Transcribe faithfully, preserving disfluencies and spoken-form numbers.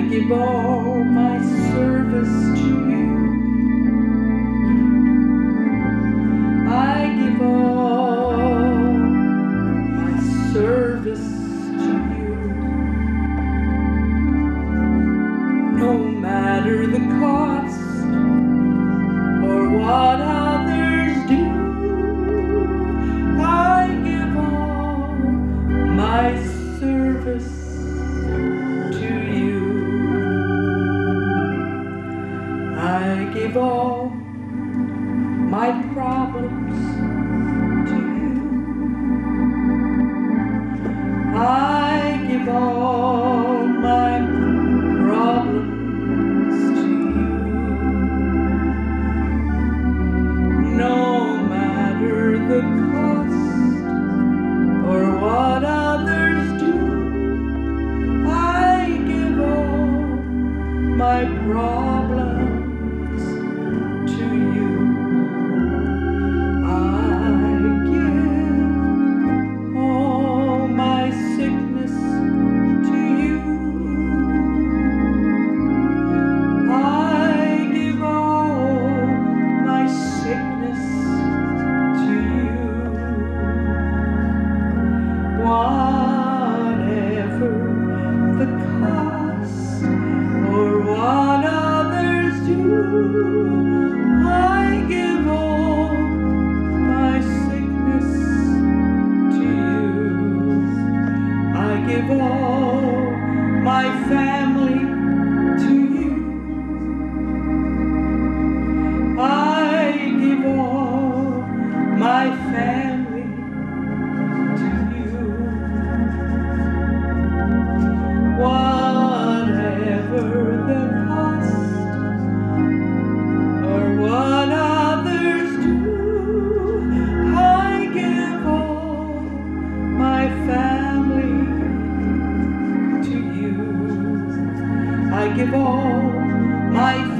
give all my service to you. I give all my service to you. No matter the cost or what others do, I give all my service to you. I give all my problems to you. I give all my problems to you. No matter the cost or what others do, I give all my problems to you. I give all my sickness to you. I give all my sickness to you. Whatever the cost or what others do, I give all my sickness to you. I give all my family to you. I give all my family to you. Whatever the cost or what others do, I give all my family to you. I give all my